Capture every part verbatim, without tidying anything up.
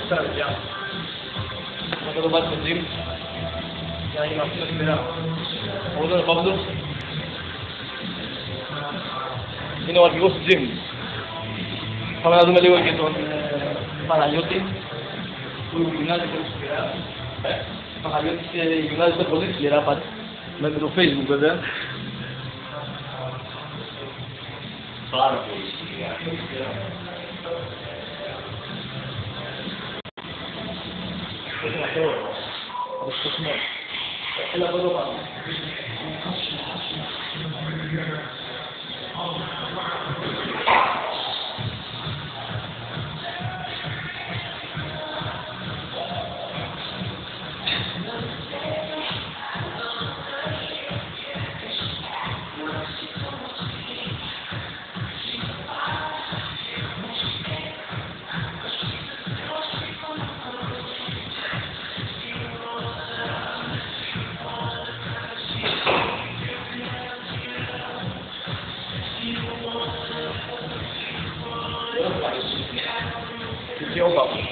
Καλησπέρα παιδιά. Θα το πάτε στο gym για να γυμναστούμε σήμερα. Εγώ είμαι ο Παύλος. Είναι ο αρχηγός του gym. Πάμε να δούμε λίγο και τον ε, Παναγιώτη που γυμνάζεται πολύ σκληρά. Ο Παναγιώτης γυμνάζεται πολύ σκληρά πάντα. Με το Facebook βέβαια. Πάρα πολύ σκληρά. Είναι αυτό. Από το σημείο. Έλα από εδώ πάνω. Και ο Παύλος.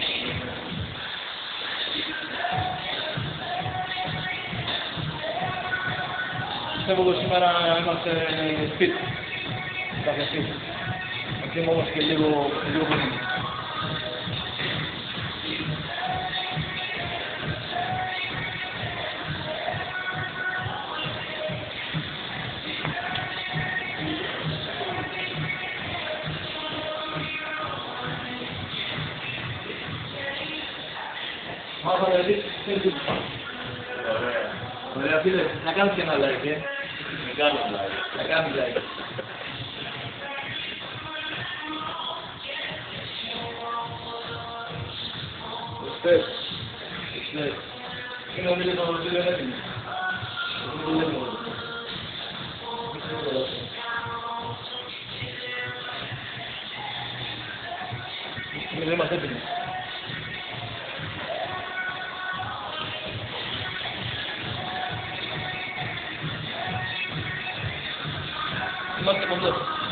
Πιστεύω ότι σήμερα είμαστε fit. Κάποια fit. Εκτιμώ όμως και λίγο λίγο πολύ. Μάθαμε να δεις τι. Ωραία. Ωραία φίλε, να κάνεις και ένα like, ε. Να κάνω like. Να κάνεις like. Ωστες. Ωστες. Είναι ο μίλος των φίλων έτοιμοι. Δεν το λέμε όλο. Δεν είμαστε έτοιμοι. Είμαστε κοντά.